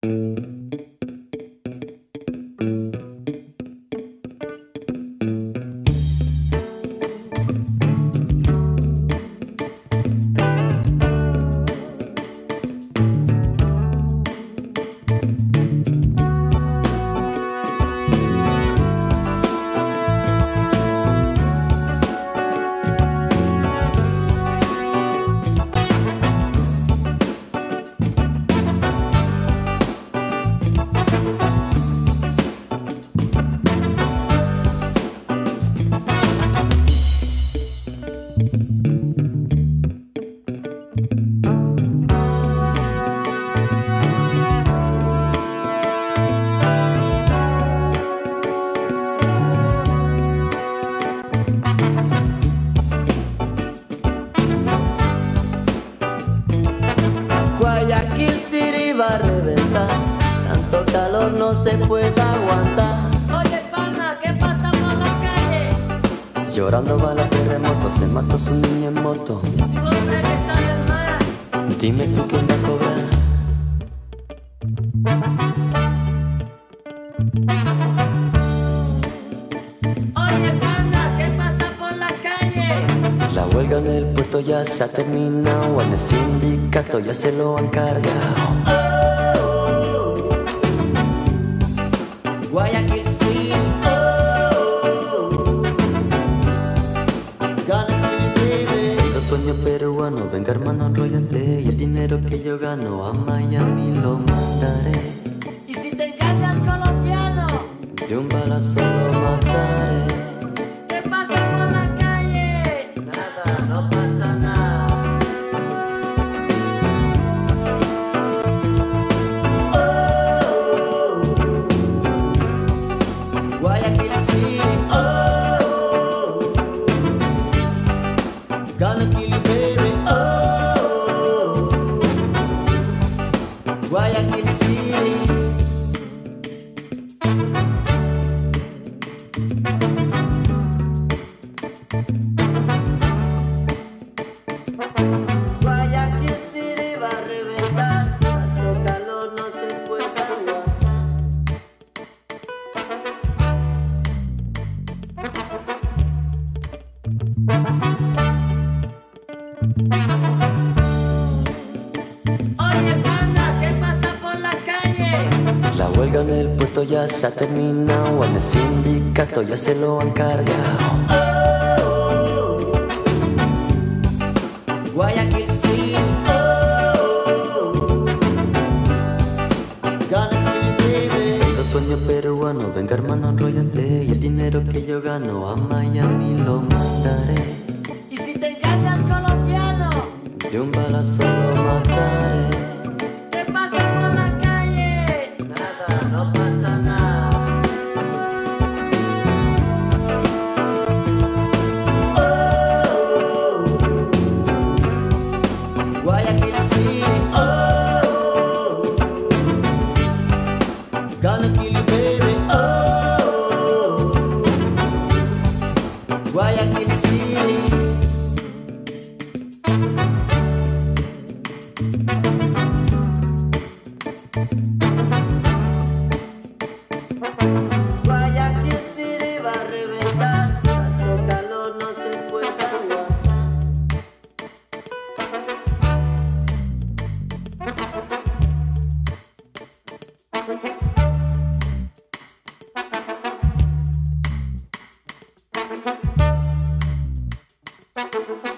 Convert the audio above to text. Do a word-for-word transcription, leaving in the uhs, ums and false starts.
Guayaquil City va a reventar, tanto calor no se puede aguantar. Oye, pana, ¿qué pasa por la calle? Llorando va la terremoto, se mató su niño en moto. Si vos crees que está en el mar, Dime tú quién va a cobrar. oye, pana, ¿qué pasa por la calle? La huelga en el puerto ya se ha terminado, en el sindicato ya se lo han cargado. Guayaquil City, oh, Guayaquil baby. Los sueños peruanos, venga hermano, enróllate. Y el dinero que yo gano a Miami lo mandaré. Y si te engañas colombiano, De un balazo lo mataré. ¿qué pasa por la calle? Nada, no pasa nada. Guayaquil City, oh, Guayaquil baby, oh, Guayaquil City. Guayaquil City va a reventar, tanto calor no se puede aguantar. Oye, pana, ¿qué pasa por la calle? La huelga en el puerto ya se ha terminado, en el sindicato ya se lo han cargado. Guayaquil City, oh, Guayaquil baby. Los sueños peruanos, venga hermano, enróllate. Y el dinero que yo gano a Miami lo mandaré. Y si te engañas colombiano, De un balazo lo mataré. ¿qué pasa por la calle? Nada, no pasa nada. Guayaquil City, oh, Guayaquil baby, oh, Guayaquil City. Guayaquil City va a reventar, tanto calor no se puede aguantar. Thank you.